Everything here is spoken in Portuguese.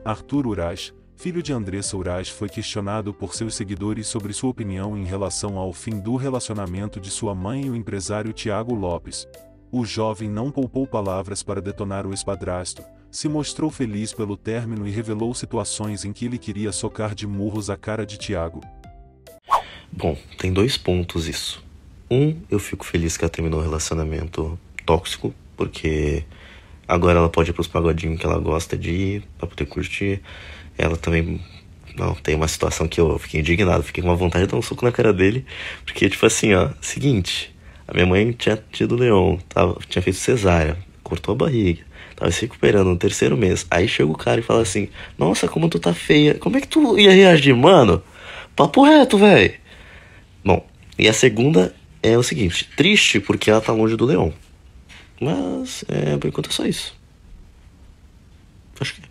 Arthur Urash, filho de Andressa Urash, foi questionado por seus seguidores sobre sua opinião em relação ao fim do relacionamento de sua mãe e o empresário Tiago Lopes. O jovem não poupou palavras para detonar o ex-padrasto, se mostrou feliz pelo término e revelou situações em que ele queria socar de murros a cara de Tiago. Bom, tem 2 pontos isso. Eu fico feliz que ela terminou o relacionamento tóxico, porque agora ela pode ir pros pagodinhos que ela gosta de ir, pra poder curtir. Ela também... Não, tem uma situação que eu fiquei indignado, fiquei com uma vontade de dar um soco na cara dele, porque, tipo assim, ó, seguinte, a minha mãe tinha tido leão, tinha feito cesárea, cortou a barriga, tava se recuperando no 3º mês. Aí chega o cara e fala assim: nossa, como tu tá feia, como é que tu ia reagir, mano? Papo reto, velho. Bom, e a segunda é o seguinte: triste porque ela tá longe do leão. Mas, por enquanto é só isso. Acho que